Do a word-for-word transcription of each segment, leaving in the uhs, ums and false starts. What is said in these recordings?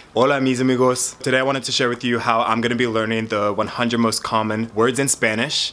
Hola mis amigos. Today I wanted to share with you how I'm going to be learning the one hundred most common words in Spanish.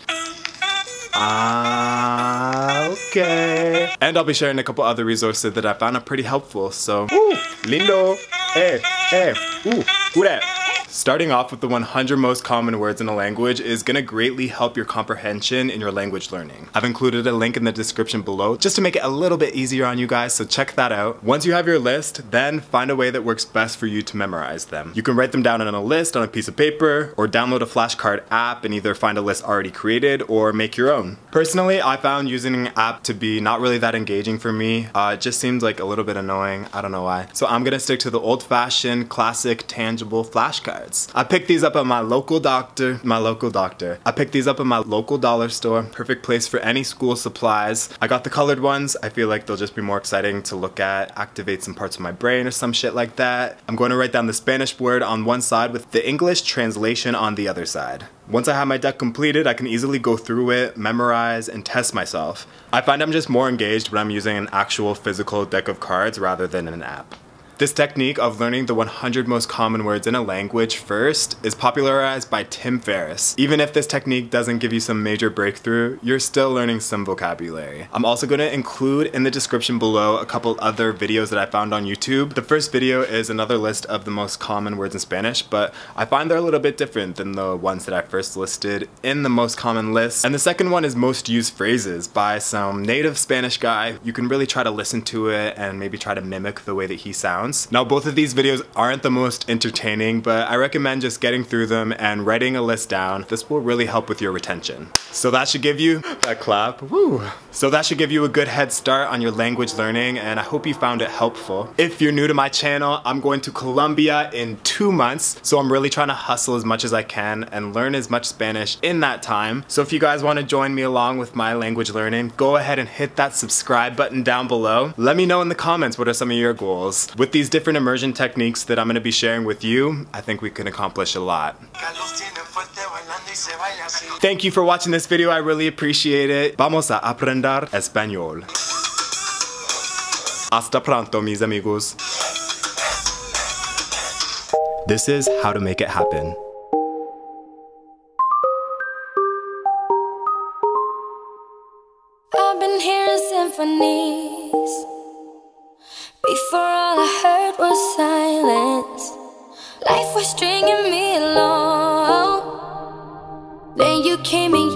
Ah, okay. And I'll be sharing a couple other resources that I found are pretty helpful, so ooh, lindo, eh, eh, ooh, who that? Starting off with the one hundred most common words in a language is gonna greatly help your comprehension in your language learning. I've included a link in the description below just to make it a little bit easier on you guys, so check that out. Once you have your list, then find a way that works best for you to memorize them. You can write them down on a list on a piece of paper, or download a flashcard app and either find a list already created or make your own. Personally, I found using an app to be not really that engaging for me. Uh, it just seems like a little bit annoying, I don't know why. So I'm gonna stick to the old-fashioned, classic, tangible flashcards. I picked these up at my local doctor, my local doctor. I picked these up at my local dollar store. Perfect place for any school supplies. I got the colored ones. I feel like they'll just be more exciting to look at, activate some parts of my brain or some shit like that. I'm going to write down the Spanish word on one side with the English translation on the other side. Once I have my deck completed, I can easily go through it, memorize, and test myself. I find I'm just more engaged when I'm using an actual physical deck of cards rather than an app. This technique of learning the one hundred most common words in a language first is popularized by Tim Ferriss. Even if this technique doesn't give you some major breakthrough, you're still learning some vocabulary. I'm also going to include in the description below a couple other videos that I found on YouTube. The first video is another list of the most common words in Spanish, but I find they're a little bit different than the ones that I first listed in the most common list. And the second one is most used phrases by some native Spanish guy. You can really try to listen to it and maybe try to mimic the way that he sounds. Now both of these videos aren't the most entertaining, but I recommend just getting through them and writing a list down. This will really help with your retention. So that should give you a clap, woo. So that should give you a good head start on your language learning, and I hope you found it helpful. If you're new to my channel, I'm going to Colombia in two months, so I'm really trying to hustle as much as I can and learn as much Spanish in that time. So if you guys want to join me along with my language learning, go ahead and hit that subscribe button down below. Let me know in the comments what are some of your goals. With these different immersion techniques that I'm going to be sharing with you, I think we can accomplish a lot. Thank you for watching this video, I really appreciate it. Vamos a aprender español. Hasta pronto, mis amigos. This is how to make it happen. I've been hearing symphonies. Before all I heard was silence. Life was stringing me along. Then you came in